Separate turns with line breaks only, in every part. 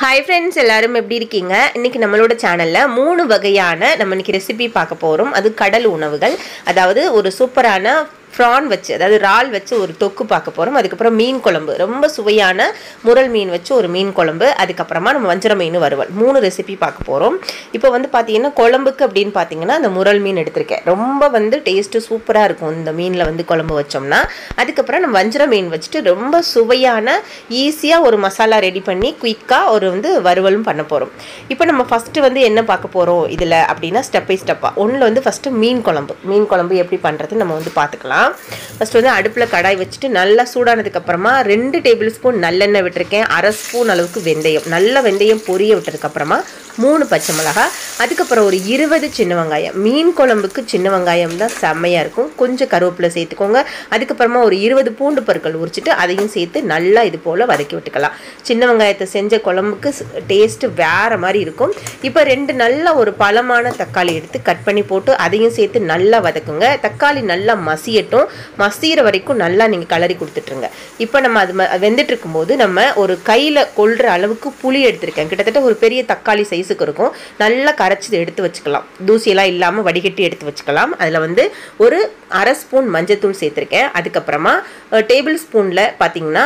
Hi friends, எல்லாரும் எப்படி இருக்கீங்க? இன்னைக்கு நம்மளோட சேனல்ல 3 வகையான நம்ம இன்னைக்கு ரெசிபி பார்க்க போறோம். அது கடல் உணவுகள். அதாவது ஒரு சூப்பரான prawn வச்சு அதாவது இறால் வச்சு ஒரு தொக்கு பார்க்க போறோம். அதுக்கு அப்புறம் மீன் குழம்பு ரொம்ப சுவையான முரல் மீன் வச்சு ஒரு மீன் குழம்பு. அதுக்கு அப்புறமா நம்ம வஞ்சர மீன் வறுவல் 3 ரெசிபி பார்க்க போறோம். இப்போ வந்து பாத்தீங்கன்னா குழம்புக்கு அப்படினு பாத்தீங்கன்னா அந்த முரல் மீன் எடுத்துர்க்கேன். ரொம்ப வந்து டேஸ்ட் சூப்பரா இருக்கும் இந்த மீன்ல வந்து குழம்பு வச்சோம்னா. அதுக்கு அப்புறம் நம்ம வஞ்சர மீன் வச்சிட்டு ரொம்ப சுவையான ஈஸியா ஒரு மசாலா ரெடி பண்ணி குயிக்கா ஒரு வந்து வறுவலும் பண்ண போறோம். இப்போ நம்ம ஃபர்ஸ்ட் வந்து என்ன பார்க்க போறோம் இதுல அப்படினா ஸ்டெப் பை ஸ்டெப்பா. ஒண்ணுல வந்து ஃபர்ஸ்ட் மீன் குழம்பு எப்படி பண்றது நம்ம வந்து பார்த்துக்கலாம். ஃபர்ஸ்ட் வந்து அடுப்புல கடாய் வச்சிட்டு நல்லா சூடானதுக்கு அப்புறமா 2 டேபிள்ஸ்பூன் நல்லெண்ணெய் விட்டுருக்கேன். 1/2 ஸ்பூன் அளவுக்கு வெந்தயம். நல்ல வெந்தயம் பொரிய விட்டதுக்கு அப்புறமா 3 பச்சை மிளகாய், அதுக்கு அப்புறம் ஒரு 20 சின்ன வெங்காயம். மீன் குழம்புக்கு சின்ன வெங்காயம் தான் செம்மையா இருக்கும். கொஞ்சம் கருவேப்பிலை சேர்த்துக்கோங்க. அதுக்கு அப்புறமா ஒரு 20 பூண்டு பற்கள் உரிச்சிட்டு அதையும் சேர்த்து நல்லா இது போல வதக்கி விட்டுக்கலாம். சின்ன வெங்காயத்தை செஞ்ச குழம்புக்கு டேஸ்ட் வேற மாதிரி இருக்கும். இப்போ 2 நல்ல ஒரு பழமான தக்காளி எடுத்து கட் பண்ணி போட்டு அதையும் சேர்த்து நல்லா வதக்குங்க. தக்காளி நல்லா மசியிற வரைக்கும் நல்லா நீங்க கலரி கொடுத்துட்டுருங்க. இப்போ நம்ம அது வெந்துட்டு இருக்கும்போது நம்ம ஒரு கையில கொள்ற அளவுக்கு புளி எடுத்துருக்கேன். கிட்டத்தட்ட ஒரு பெரிய தக்காளி சைஸுக்கு இருக்கும். நல்லா கரைச்சி எடுத்து வச்சுக்கலாம். தூசியெல்லாம் இல்லாம வடிகட்டி எடுத்து வச்சுக்கலாம். அதுல வந்து ஒரு 1/2 ஸ்பூன் மஞ்சத்தூள் சேர்த்திருக்கேன். அதுக்கப்புறமா டேபிள் ஸ்பூன்ல பாத்தீங்கன்னா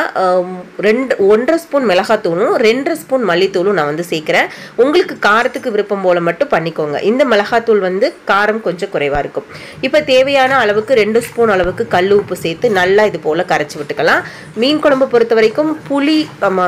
1/2 ஸ்பூன் மிளகாத்தூளும் 2 ஸ்பூன் மல்லித்தூளும் நான் வந்து சேர்க்கிறேன். உங்களுக்கு காரத்துக்கு விருப்பம் போல மட்டும் பண்ணிக்கோங்க. இந்த மிளகாத்தூள் வந்து காரம் கொஞ்சம் குறைவா இருக்கும். இப்போ தேவையான அளவுக்கு 2 ஸ்பூன் அளவுக்கு கல் உப்பு சேர்த்து நல்லா இது போல கரைச்சி விட்டுக்கலாம். மீன் குழம்பு பொறுத்த வரைக்கும் புளி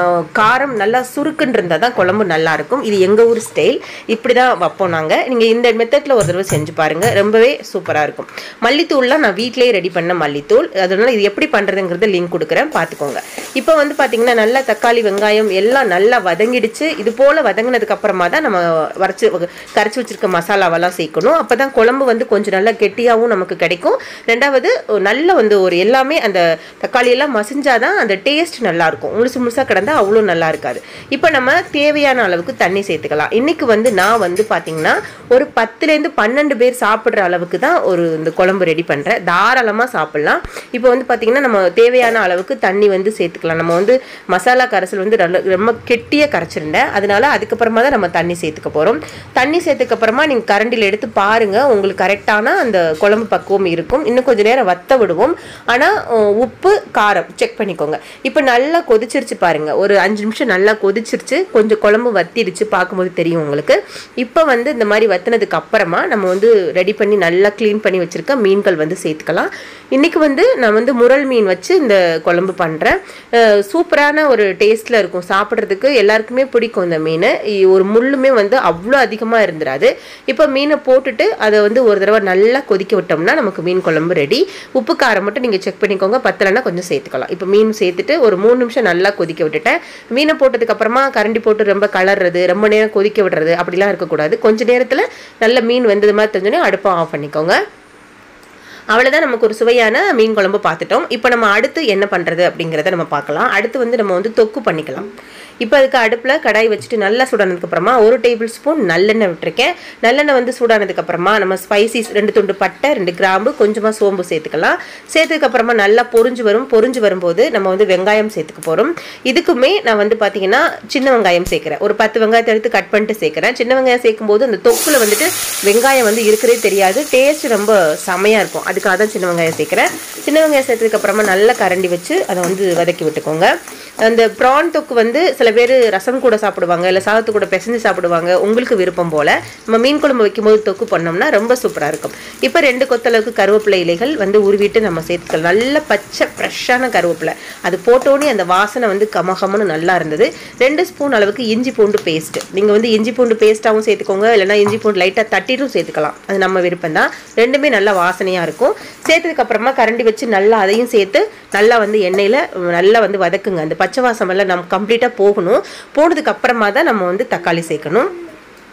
காரம் நல்லா சுருக்குன்னு இருந்தால் தான் குழம்பு நல்லா இருக்கும். இது எங்க ஊர் ஸ்டைல். இப்படிதான் வைப்போம் நாங்க. நீங்க இந்த மெத்தட்ல ஒரு தடவை செஞ்சு பாருங்க. ரொம்பவே சூப்பரா இருக்கும். மல்லித்தூள்லாம் நான் வீட்லயே ரெடி பண்ண மல்லித்தூள். அதனால இது எப்படி பண்றதுங்கிறத லிங்க் கொடுக்குறேன், பார்த்துக்கோங்க. இப்போ வந்து பாத்தீங்கன்னா நல்லா தக்காளி வெங்காயம் எல்லாம் நல்லா வதங்கிடுச்சு. இது போல வதங்கினதுக்கு அப்புறமா தான் நம்ம கரைச்சி வச்சிருக்க மசாலாவெல்லாம் சேர்க்கணும். அப்பதான் குழம்பு வந்து கொஞ்சம் நல்லா கெட்டியாவும் நமக்கு கிடைக்கும். ரெண்டாவது நல்ல வந்து ஒரு எல்லாமே அந்த தக்காளி எல்லாம் மசிஞ்சாதான் அந்த டேஸ்ட் நல்லா இருக்கும். முழுசா கிடந்தா அவ்வளோ நல்லா இருக்காது. இப்போ நம்ம தேவையான அளவுக்கு தண்ணி சேர்த்துக்கலாம். இன்னைக்கு வந்து நான் வந்து பாத்தீங்கன்னா ஒரு 10லேருந்து 12 பேர் சாப்பிடுற அளவுக்கு தான் ஒரு இந்த குழம்பு ரெடி பண்றேன். தாராளமா சாப்பிடலாம். இப்போ வந்து பாத்தீங்கன்னா நம்ம தேவையான அளவுக்கு தண்ணி வந்து சேர்த்துக்கலாம். நம்ம வந்து மசாலா கரைசல் வந்து ரொம்ப கெட்டியா கரைச்சிருந்தேன். அதனால அதுக்கப்புறமா தான் நம்ம தண்ணி சேர்த்துக்க போறோம். தண்ணி சேர்த்துக்கு அப்புறமா நீங்க கரண்டில எடுத்து பாருங்க, உங்களுக்கு கரெக்டான அந்த குழம்பு பக்குவம் இருக்கும். இன்னும் கொஞ்ச நேரம் வத்த விடுவோம். ஆனா உப்பு காரம் செக் பண்ணிக்கோங்க. இப்போ நல்லா கொதிச்சிருச்சு பாருங்க. ஒரு 5 நிமிஷம் நல்லா கொதிச்சிருச்சு. கொஞ்சம் குழம்பு வத்திடுச்சு, பார்க்கும்போது தெரியும் உங்களுக்கு. இப்போ வந்து இந்த மாதிரி வத்தினதுக்கு அப்புறமா நம்ம வந்து ரெடி பண்ணி நல்லா க்ளீன் பண்ணி வச்சிருக்க மீன்கள் வந்து சேர்த்துக்கலாம். இன்னைக்கு வந்து நான் வந்து முரல் மீன் வச்சு இந்த குழம்பு பண்றேன். சூப்பரான ஒரு டேஸ்ட்ல இருக்கும். சாப்பிட்றதுக்கு எல்லாருக்குமே பிடிக்கும் இந்த மீன். ஒரு முள்ளுமே வந்து அவ்வளோ அதிகமா இருந்துராது. இப்போ மீனை போட்டுட்டு அதை வந்து ஒரு தடவை நல்லா கொதிக்க விட்டோம்னா நமக்கு மீன் குழம்பு ரெடி. உப்பு காரம் மட்டும் நீங்க செக் பண்ணிக்கோங்க. பத்தலைன்னா கொஞ்சம் சேர்த்துக்கலாம். இப்போ மீன் சேர்த்துட்டு ஒரு 3 நிமிஷம் நல்லா கொதிக்க விட்டுட்டேன். மீனை போட்டதுக்கு அப்புறமா கரண்டி போட்டு ரொம்ப கலர்றது, ரொம்ப நேரம் கொதிக்க விடுறது அப்படிலாம் இருக்கக்கூடாது. கொஞ்ச நேரத்துல நல்ல மீன் வெந்தது மாதிரி தெரிஞ்சோன்னே அடுப்பை ஆஃப் பண்ணிக்கோங்க. அவ்வளவுதான், நமக்கு ஒரு சுவையான மீன் குழம்பு பார்த்துட்டோம். இப்போ நம்ம அடுத்து என்ன பண்றது அப்படிங்கிறத நம்ம பார்க்கலாம். அடுத்து வந்து நம்ம வந்து தொக்கு பண்ணிக்கலாம். இப்போ அதுக்கு அடுப்புல கடாய் வச்சுட்டு நல்லா சூடானதுக்கு அப்புறமா 1 டேபிள் ஸ்பூன் நல்லெண்ணெய் விட்டுருக்கேன். நல்லெண்ணெய் வந்து சூடானதுக்கு அப்புறமா நம்ம ஸ்பைசிஸ் 2 துண்டு பட்டை, 2 கிராம்பு, கொஞ்சமா சோம்பு சேர்த்துக்கலாம். சேர்த்ததுக்கு அப்புறமா நல்லா பொரிஞ்சு வரும்போது நம்ம வந்து வெங்காயம் சேர்த்துக்க போறோம். இதுக்குமே நான் வந்து பாத்தீங்கன்னா சின்ன வெங்காயம் சேர்க்கிறேன். ஒரு 10 வெங்காயத்தை எடுத்து கட் பண்ணிட்டு சேர்க்கிறேன். சின்ன வெங்காயம் சேர்க்கும் போது அந்த தொக்குல வந்துட்டு வெங்காயம் வந்து இருக்கிறதே தெரியாது. டேஸ்ட் ரொம்ப செமையா இருக்கும். அதுக்காக தான் சின்ன வெங்காயம் சேர்க்கிறேன். சின்ன வெங்காயம் சேர்த்ததுக்கு அப்புறமா நல்லா கரண்டி வச்சு அதை வந்து வதக்கி விட்டுக்கோங்க. அந்த ப்ரான் தொக்கு வந்து சில பேர் ரசம் கூட சாப்பிடுவாங்க, இல்லை சாதத்து கூட பிசைஞ்சு சாப்பிடுவாங்க. உங்களுக்கு விருப்பம் போல நம்ம மீன் குழம்பு வைக்கும்போது தொக்கு பண்ணோம்னா ரொம்ப சூப்பரா இருக்கும். இப்போ 2 கொத்தளவுக்கு கருவேப்பிலை இலைகள் வந்து உருவிட்டு நம்ம சேர்த்துக்கலாம். நல்ல பச்சை ஃப்ரெஷ்ஷான கருவேப்பிலை. அது போட்டோன்னே அந்த வாசனை வந்து கமகமன்னு நல்லா இருந்தது. 2 ஸ்பூன் அளவுக்கு இஞ்சி பூண்டு பேஸ்ட். நீங்க வந்து இஞ்சி பூண்டு பேஸ்ட்டாகவும் சேர்த்துக்கோங்க, இல்லைன்னா இஞ்சி பூண்டு லைட்டா தட்டிட்டும் சேர்த்துக்கலாம். அது நம்ம விருப்பம் தான். ரெண்டுமே நல்லா வாசனையா இருக்கும். சேர்த்ததுக்கு அப்புறமா கரண்டி வச்சு நல்லா அதையும் சேர்த்து நல்லா வந்து எண்ணெயில நல்லா வந்து வதக்குங்க. அந்த பச்சை வாசம் எல்லாம் நம்ம கம்ப்ளீட்டா போகணும். போனதுக்கு அப்புறமா தான் நம்ம வந்து தக்காளி சேர்க்கணும்.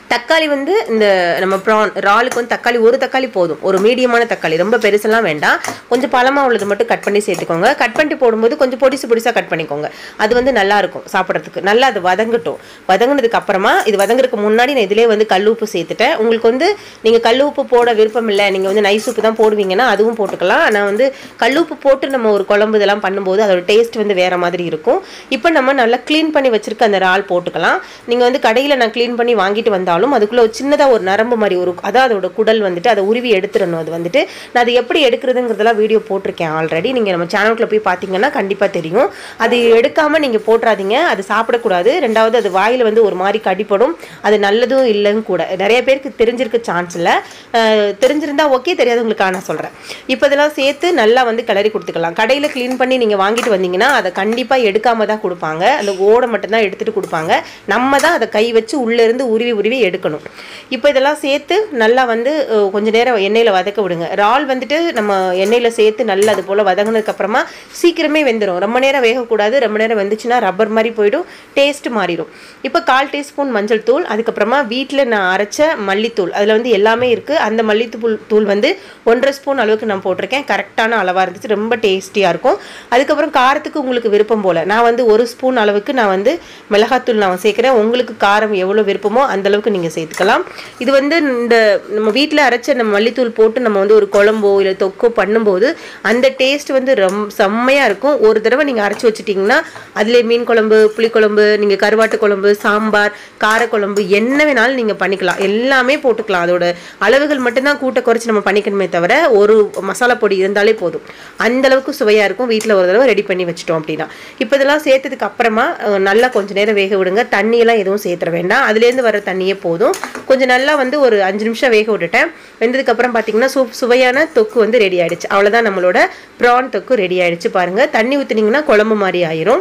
தக்காளி வந்து இந்த நம்ம ப்ரான் இறாலுக்கு வந்து தக்காளி ஒரு தக்காளி போதும், ஒரு மீடியமான தக்காளி, ரொம்ப பெருசெல்லாம் வேண்டாம், கொஞ்சம் பழமாக உள்ளது மட்டும் கட் பண்ணி சேர்த்துக்கோங்க. கட் பண்ணிட்டு போடும்போது கொஞ்சம் பொடிசாக கட் பண்ணிக்கோங்க, அது வந்து நல்லா இருக்கும் சாப்பிட்றதுக்கு. நல்லா அது வதங்கட்டும். வதங்கினதுக்கு அப்புறமா இது வதங்குறதுக்கு முன்னாடி நான் இதிலே வந்து கல் உப்பு சேர்த்துட்டேன். உங்களுக்கு வந்து நீங்கள் கல் உப்பு போட விருப்பம் இல்லை, நீங்கள் வந்து நைஸ் உப்பு தான் போடுவீங்கன்னா அதுவும் போட்டுக்கலாம். ஆனால் வந்து கல் உப்பு போட்டு நம்ம ஒரு குழம்பு இதெல்லாம் பண்ணும்போது அதோட டேஸ்ட் வந்து வேறு மாதிரி இருக்கும். இப்போ நம்ம நல்லா க்ளீன் பண்ணி வச்சுருக்க அந்த இறால் போட்டுக்கலாம். நீங்கள் வந்து கடையில் நான் க்ளீன் பண்ணி வாங்கிட்டு வந்தாலும் அதுக்குள்ளே ஒரு சின்னதாக ஒரு நரம்பு மாதிரி ஒரு அதான் அதோட குடல் வந்துட்டு அதை உருவி எடுத்துடணும். அது வந்துட்டு நான் அதை எப்படி எடுக்கிறதுங்கிறதெல்லாம் வீடியோ போட்டிருக்கேன் ஆல்ரெடி. நீங்கள் நம்ம சேனலுக்குள்ள போய் பார்த்தீங்கன்னா கண்டிப்பாக தெரியும். அது எடுக்காமல் நீங்கள் போட்டுறாதீங்க, அது சாப்பிடக்கூடாது. ரெண்டாவது அது வாயில் வந்து ஒரு மாதிரி கடிப்படும், அது நல்லதும் இல்லைன்னு கூட. நிறைய பேருக்கு தெரிஞ்சிருக்க சான்ஸ் இல்லை, தெரிஞ்சிருந்தா ஓகே, தெரியாதவங்களுக்காக நான் சொல்கிறேன். இப்போ இதெல்லாம் சேர்த்து நல்லா வந்து கிளறி கொடுத்துக்கலாம். கடையில் க்ளீன் பண்ணி நீங்கள் வாங்கிட்டு வந்தீங்கன்னா அதை கண்டிப்பாக எடுக்காமல் தான் கொடுப்பாங்க, அந்த ஓடை மட்டும்தான் எடுத்துகிட்டு கொடுப்பாங்க. நம்ம தான் அதை கை வச்சு உள்ளேருந்து உருவி எடுக்கணும். இப்போ இதெல்லாம் சேர்த்து நல்லா வந்து கொஞ்சம் நேரம் எண்ணெயில் வதக்க விடுங்க. இறால் வந்துட்டு நம்ம எண்ணெயில் சேர்த்து நல்லா அது போல் வதங்கினதுக்கு அப்புறமா சீக்கிரமே வெந்துடும். ரொம்ப நேரம் வேகக்கூடாது, ரொம்ப நேரம் வெந்துச்சுன்னா ரப்பர் மாதிரி போயிடும், டேஸ்ட் மாறிடும். இப்போ 1/4 டீஸ்பூன் மஞ்சள் தூள், அதுக்கப்புறமா வீட்டில் நான் அரைச்ச மல்லித்தூள், அதில் வந்து எல்லாமே இருக்குது. அந்த மல்லித்தூள் வந்து 1.5 ஸ்பூன் அளவுக்கு நான் போட்டிருக்கேன். கரெக்டான அளவாக இருந்துச்சு, ரொம்ப டேஸ்டியாக இருக்கும். அதுக்கப்புறம் காரத்துக்கு உங்களுக்கு விருப்பம் போல் நான் வந்து 1 ஸ்பூன் அளவுக்கு நான் வந்து மிளகாத்தூள் நான் சேர்க்குறேன். உங்களுக்கு காரம் எவ்வளோ விருப்பமோ அந்தளவுக்கு நீங்கள் சேர்த்துக்கலாம். இது வந்து இந்த நம்ம வீட்டில் அரைச்ச நம்ம மல்லித்தூள் போட்டு நம்ம வந்து ஒரு குழம்போ இல்லை தொக்கோ பண்ணும்போது அந்த டேஸ்ட் வந்து ரொம்ப செம்மையாக இருக்கும். ஒரு தடவை நீங்கள் அரைச்சி வச்சுட்டிங்கன்னா அதிலே மீன் குழம்பு, புளிக்குழம்பு, நீங்கள் கருவாட்டு குழம்பு, சாம்பார், காரக்குழம்பு என்ன வேணாலும் நீங்கள் பண்ணிக்கலாம், எல்லாமே போட்டுக்கலாம். அதோட அளவுகள் மட்டும்தான் கூட்ட குறைச்சி நம்ம பண்ணிக்கணுமே தவிர ஒரு மசாலா பொடி இருந்தாலே போதும், அந்தளவுக்கு சுவையாக இருக்கும். வீட்டில் ஒரு தடவை ரெடி பண்ணி வச்சுட்டோம் அப்படின்னா. இப்போ இதெல்லாம் சேர்த்ததுக்கு அப்புறமா நல்லா கொஞ்சம் நேரம் வேக விடுங்க. தண்ணியெல்லாம் எதுவும் சேர்த்துற வேண்டாம், அதுலேருந்து வர தண்ணியே போதும். கொஞ்சம் நல்லா வந்து ஒரு 5 நிமிஷம் வேக விட்டுட்டேன். வெந்ததுக்கப்புறம் பார்த்தீங்கன்னா சுவையான தொக்கு வந்து ரெடி ஆகிடுச்சு. அவ்வளோதான், நம்மளோட ப்ரான் தொக்கு ரெடி ஆகிடுச்சு. பாருங்கள், தண்ணி ஊற்றுனீங்கன்னா குழம்பு மாதிரி ஆயிரும்.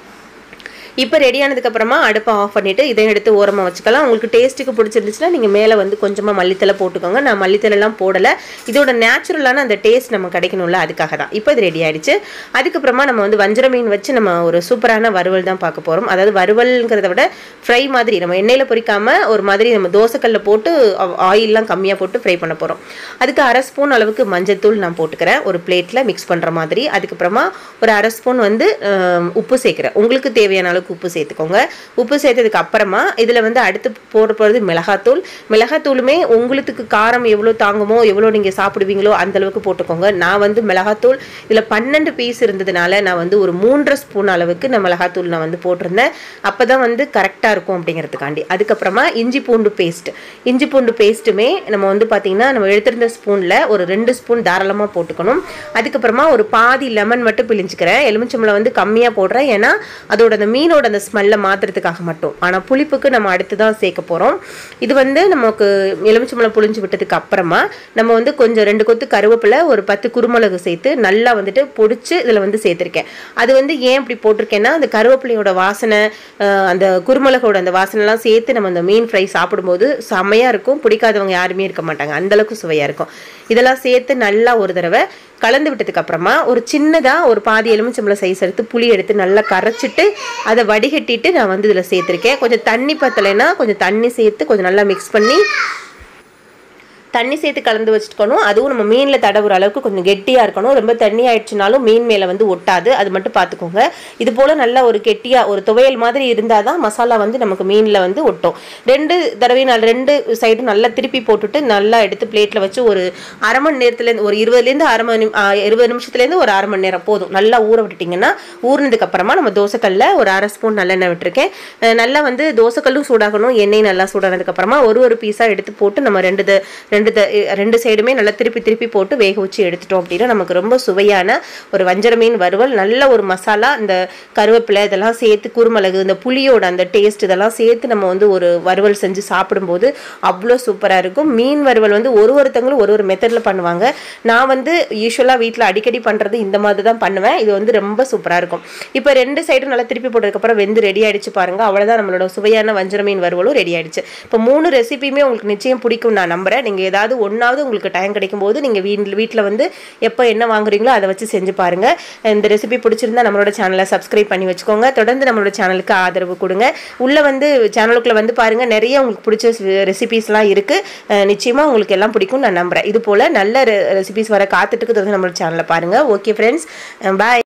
இப்போ ரெடியானதுக்கப்புறமா அடுப்பை ஆஃப் பண்ணிவிட்டு இதை எடுத்து ஓரமாக வச்சுக்கலாம். உங்களுக்கு டேஸ்ட்டுக்கு பிடிச்சிருந்துச்சுன்னா நீங்கள் மேலே வந்து கொஞ்சமாக மல்லித்தலை போட்டுக்கோங்க. நான் மல்லித்தலைலாம் போடலை, இதோட நேச்சுரலான அந்த டேஸ்ட் நம்ம கிடைக்கணும்ல, அதுக்காக தான். இப்போ இது ரெடி ஆகிடுச்சு. அதுக்கப்புறமா நம்ம வந்து வஞ்சர மீன் வச்சு நம்ம ஒரு சூப்பரான வறுவல் தான் பார்க்க போகிறோம். அதாவது வறுவல்ங்கிறத விட ஃப்ரை மாதிரி, நம்ம எண்ணெயில் பொரிக்காமல் ஒரு மாதிரி நம்ம தோசைக்கல்லில் போட்டு ஆயிலெலாம் கம்மியாக போட்டு ஃப்ரை பண்ண போகிறோம். அதுக்கு 1/2 ஸ்பூன் அளவுக்கு மஞ்சத்தூள் நான் போட்டுக்கிறேன், ஒரு பிளேட்டில் மிக்ஸ் பண்ணுற மாதிரி. அதுக்கப்புறமா ஒரு 1/2 ஸ்பூன் வந்து உப்பு சேர்க்குறேன். உங்களுக்கு தேவையான அளவுக்கு உப்பு சேர்த்துக்கோங்க. உப்பு சேர்த்ததுக்கு அப்புறமா இதில் வந்து அடுத்து போடுறது மிளகாத்தூள். மிளகாத்தூளுமே உங்களுக்கு காரம் எவ்வளோ தாங்குமோ, எவ்வளோ நீங்கள் சாப்பிடுவீங்களோ அந்த அளவுக்கு போட்டுக்கோங்க. நான் வந்து மிளகாத்தூள் இதில் 12 பீஸ் இருந்ததுனால நான் வந்து ஒரு 3.5 ஸ்பூன் அளவுக்கு நான் மிளகாத்தூள் நான் வந்து போட்டிருந்தேன். அப்போ தான் வந்து கரெக்டாக இருக்கும் அப்படிங்கிறதுக்காண்டி. அதுக்கப்புறமா இஞ்சி பூண்டு பேஸ்ட்டுமே நம்ம வந்து பார்த்திங்கன்னா நம்ம எடுத்திருந்த ஸ்பூனில் ஒரு 2 ஸ்பூன் தாராளமாக போட்டுக்கணும். அதுக்கப்புறமா ஒரு பாதி லெமன் மட்டும் பிழிஞ்சுக்கிறேன். எலுமிச்சம்பழம் வந்து கம்மியாக போடுறேன், ஏன்னா அதோட அந்த மீனோட அந்த ஸ்மெல்லை மாற்றுறதுக்காக மட்டும். ஆனால் புளிப்புக்கு நம்ம அடுத்து தான் சேர்க்க போகிறோம். இது வந்து நமக்கு எலுமிச்சம்பழம் புளிஞ்சு விட்டதுக்கு அப்புறமா நம்ம வந்து கொஞ்சம் 2 கொத்து கருவேப்பிலை, ஒரு 10 குருமிளகு சேர்த்து நல்லா வந்துட்டு பொடிச்சு இதில் வந்து சேர்த்துருக்கேன். அது வந்து ஏன் இப்படி போட்டிருக்கேன்னா அந்த கருவேப்பிலையோட வாசனை, அந்த குருமிளகோட அந்த வாசனைலாம் சேர்த்து நம்ம அந்த மீன் ஃப்ரை சாப்பிடும்போது செம்மையாக இருக்கும். பிடிக்காதவங்க யாருமே இருக்க மாட்டாங்க, அந்தளவுக்கு சுவையாக இருக்கும். இதெல்லாம் சேர்த்து நல்லா ஒரு தடவை கலந்து விட்டதுக்கு அப்புறமா ஒரு சின்னதாக ஒரு பாதி எலுமிச்சம்பழம் சைஸ் எடுத்து புளி எடுத்து நல்லா கரைச்சிட்டு அதை வடிகட்டிட்டு நான் வந்து இதில் சேர்த்துருக்கேன். கொஞ்சம் தண்ணி பத்தலைன்னா கொஞ்சம் தண்ணி சேர்த்து கொஞ்சம் நல்லா மிக்ஸ் பண்ணி தண்ணி சேர்த்து கலந்து வச்சுக்கணும். அதுவும் நம்ம மீனில் தடவுற அளவுக்கு கொஞ்சம் கெட்டியாக இருக்கணும். ரொம்ப தண்ணி ஆயிடுச்சுனாலும் மீன் மேலே வந்து ஒட்டாது, அது மட்டும் பார்த்துக்கோங்க. இது போல் நல்லா ஒரு கெட்டியாக ஒரு துவையல் மாதிரி இருந்தால் தான் மசாலா வந்து நமக்கு மீனில் வந்து ஒட்டும். 2 தடவை நான் 2 சைடும் நல்லா திருப்பி போட்டுட்டு நல்லா எடுத்து பிளேட்டில் வச்சு ஒரு அரை மணி நேரத்துலேருந்து ஒரு 20 நிமிஷத்துலேருந்து ஒரு அரை மணி நேரம் போதும். நல்லா ஊற விட்டுட்டிங்கன்னா ஊறினதுக்கப்புறமா நம்ம தோசைக்கல்ல ஒரு 1/2 ஸ்பூன் நல்லெண்ணெய் விட்டுருக்கேன். நல்லா வந்து தோசைக்கல்லும் சூடாகணும், எண்ணெய் நல்லா சூடானதுக்கப்புறமா ஒரு பீஸாக எடுத்து போட்டு நம்ம ரெண்டு சைடுமே நல்லா திருப்பி போட்டு வேக வச்சு எடுத்துட்டோம் அப்படின்னா நமக்கு ரொம்ப சுவையான ஒரு வஞ்சர மீன் வறுவல். நல்ல ஒரு மசாலா, இந்த கருவேப்பிலை இதெல்லாம் சேர்த்து, குருமிளகு, இந்த புளியோட அந்த டேஸ்ட் இதெல்லாம் சேர்த்து நம்ம வந்து ஒரு வறுவல் செஞ்சு சாப்பிடும்போது அவ்வளோ சூப்பராக இருக்கும். மீன் வறுவல் வந்து ஒருத்தங்களும் ஒரு மெத்தடில் பண்ணுவாங்க. நான் வந்து யூஸ்வலாக வீட்டில் அடிக்கடி பண்ணுறது இந்த மாதிரி தான் பண்ணுவேன். இது வந்து ரொம்ப சூப்பராக இருக்கும். இப்போ 2 சைடும் நல்லா திருப்பி போட்டதுக்கப்புறம் வெந்து ரெடி ஆகிடுச்சு பாருங்கள். அவ்வளோதான், நம்மளோட சுவையான வஞ்சர மீன் வறுவலும் ரெடி ஆகிடுச்சு. இப்போ 3 ரெசிபியுமே உங்களுக்கு நிச்சயம் பிடிக்கும் நான் நம்புகிறேன். நீங்கள் ஏதாவது ஒன்றாவது உங்களுக்கு டைம் கிடைக்கும் போது நீங்கள் வீட்டில் வந்து எப்போ என்ன வாங்குறீங்களோ அதை வச்சு செஞ்சு பாருங்கள். இந்த ரெசிபி பிடிச்சிருந்தா நம்மளோட சேனலை சப்ஸ்கிரைப் பண்ணி வச்சுக்கோங்க. தொடர்ந்து நம்மளோட சேனலுக்கு ஆதரவு கொடுங்க. உள்ளே வந்து சேனலுக்குள்ளே வந்து பாருங்கள், நிறைய உங்களுக்கு பிடிச்ச ரெசிபிஸ்லாம் இருக்குது. நிச்சயமாக உங்களுக்கு எல்லாம் பிடிக்கும் நான் நம்புகிறேன். இது போல் நல்ல ரெசிபிஸ் வர காத்துட்டு தொடர்ந்து நம்மளோட சேனலை பாருங்கள். ஓகே ஃப்ரெண்ட்ஸ், பாய்.